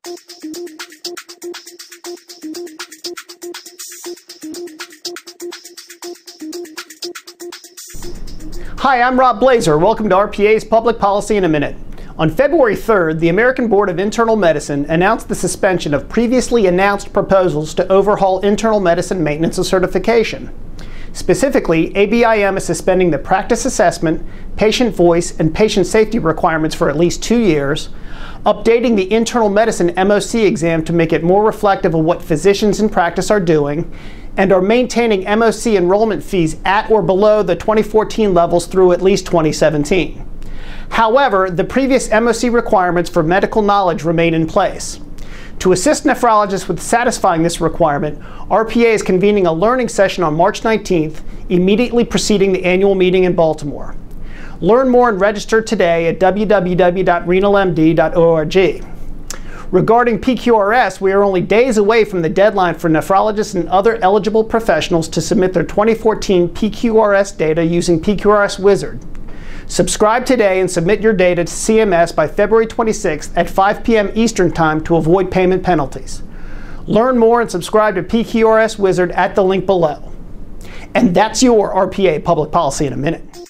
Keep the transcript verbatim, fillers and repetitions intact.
Hi, I'm Rob Blazer. Welcome to R P A's Public Policy in a Minute. On February third, the American Board of Internal Medicine announced the suspension of previously announced proposals to overhaul internal medicine maintenance and certification. Specifically, A B I M is suspending the practice assessment, patient voice, and patient safety requirements for at least two years, updating the internal medicine M O C exam to make it more reflective of what physicians in practice are doing, and are maintaining M O C enrollment fees at or below the twenty fourteen levels through at least twenty seventeen. However, the previous M O C requirements for medical knowledge remain in place. To assist nephrologists with satisfying this requirement, R P A is convening a learning session on March nineteenth, immediately preceding the annual meeting in Baltimore. Learn more and register today at w w w dot renal m d dot org. Regarding P Q R S, we are only days away from the deadline for nephrologists and other eligible professionals to submit their twenty fourteen P Q R S data using P Q R S Wizard. Subscribe today and submit your data to C M S by February twenty-sixth at five p m Eastern Time to avoid payment penalties. Learn more and subscribe to P Q R S Wizard at the link below. And that's your R P A Public Policy in a Minute.